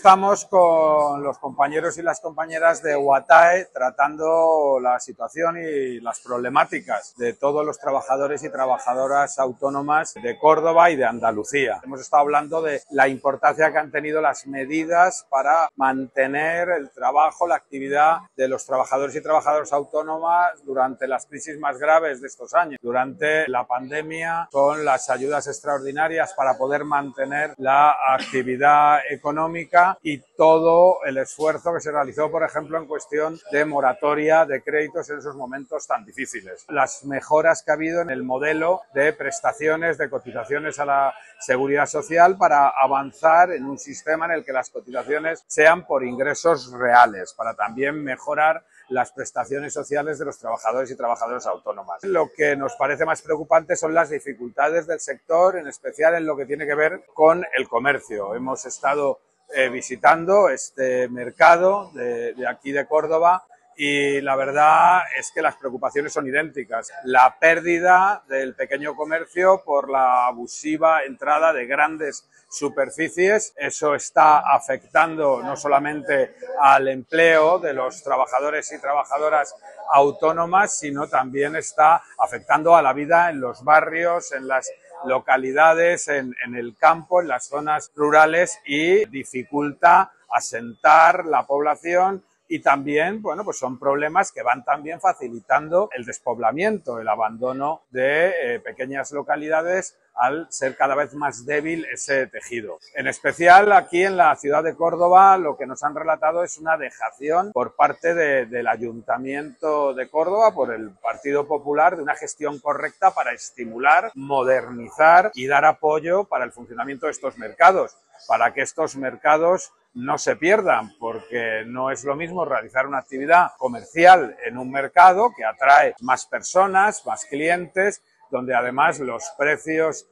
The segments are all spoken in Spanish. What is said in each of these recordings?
estamos con los compañeros y las compañeras de UATAE tratando la situación y las problemáticas de todos los trabajadores y trabajadoras autónomas de Córdoba y de Andalucía. Hemos estado hablando de la importancia que han tenido las medidas para mantener el trabajo, la actividad de los trabajadores y trabajadoras autónomas durante las crisis más graves de estos años, durante la pandemia, con las ayudas extraordinarias para poder mantener la actividad económica y todo el esfuerzo que se realizó, por ejemplo, en cuestión de moratoria de créditos en esos momentos tan difíciles. Las mejoras que ha habido en el modelo de prestaciones, de cotizaciones a la seguridad social para avanzar en un sistema en el que las cotizaciones sean por ingresos reales, para también mejorar las prestaciones sociales de los trabajadores y trabajadoras autónomas. Lo que nos parece más preocupante son las dificultades del sector, en especial en lo que tiene que ver con el comercio. Hemos estado visitando este mercado de aquí de Córdoba y la verdad es que las preocupaciones son idénticas. La pérdida del pequeño comercio por la abusiva entrada de grandes superficies, eso está afectando no solamente al empleo de los trabajadores y trabajadoras autónomas, sino también está afectando a la vida en los barrios, en las localidades, en el campo, en las zonas rurales y dificulta asentar la población. Y también, bueno, pues son problemas que van también facilitando el despoblamiento, el abandono de pequeñas localidades al ser cada vez más débil ese tejido. En especial aquí en la ciudad de Córdoba lo que nos han relatado es una dejación por parte del Ayuntamiento de Córdoba, por el Partido Popular, de una gestión correcta para estimular, modernizar y dar apoyo para el funcionamiento de estos mercados, para que estos mercados no se pierdan, porque no es lo mismo realizar una actividad comercial en un mercado que atrae más personas, más clientes, donde además los precios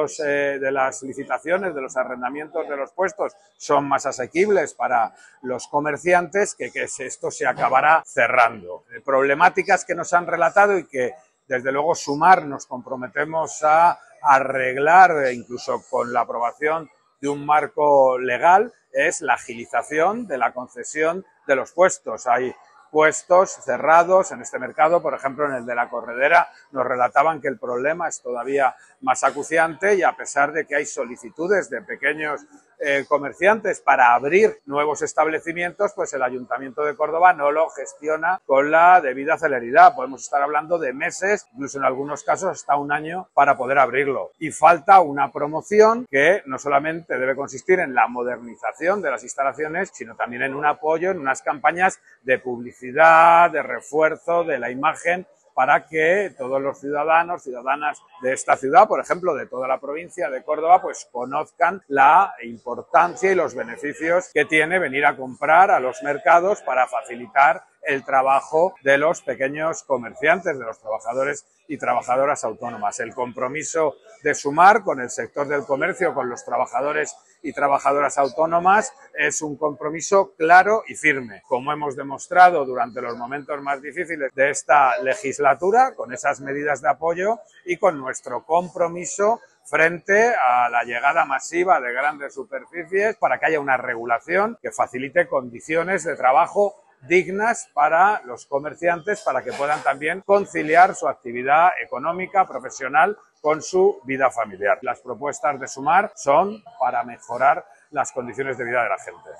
de las licitaciones, de los arrendamientos de los puestos son más asequibles para los comerciantes, que esto se acabará cerrando. Problemáticas que nos han relatado y que desde luego Sumar nos comprometemos a arreglar, incluso con la aprobación de un marco legal, es la agilización de la concesión de los puestos. Hay puestos cerrados en este mercado, por ejemplo en el de la Corredera nos relataban que el problema es todavía más acuciante y a pesar de que hay solicitudes de pequeños comerciantes para abrir nuevos establecimientos, pues el Ayuntamiento de Córdoba no lo gestiona con la debida celeridad. Podemos estar hablando de meses, incluso en algunos casos hasta un año para poder abrirlo. Y falta una promoción que no solamente debe consistir en la modernización de las instalaciones, sino también en un apoyo, en unas campañas de publicidad, de refuerzo de la imagen, para que todos los ciudadanos, ciudadanas de esta ciudad, por ejemplo, de toda la provincia de Córdoba, pues conozcan la importancia y los beneficios que tiene venir a comprar a los mercados para facilitar el trabajo de los pequeños comerciantes, de los trabajadores y trabajadoras autónomas. El compromiso de Sumar con el sector del comercio, con los trabajadores y trabajadoras autónomas, es un compromiso claro y firme, como hemos demostrado durante los momentos más difíciles de esta legislatura, con esas medidas de apoyo y con nuestro compromiso frente a la llegada masiva de grandes superficies para que haya una regulación que facilite condiciones de trabajo dignas para los comerciantes, para que puedan también conciliar su actividad económica, profesional, con su vida familiar. Las propuestas de Sumar son para mejorar las condiciones de vida de la gente.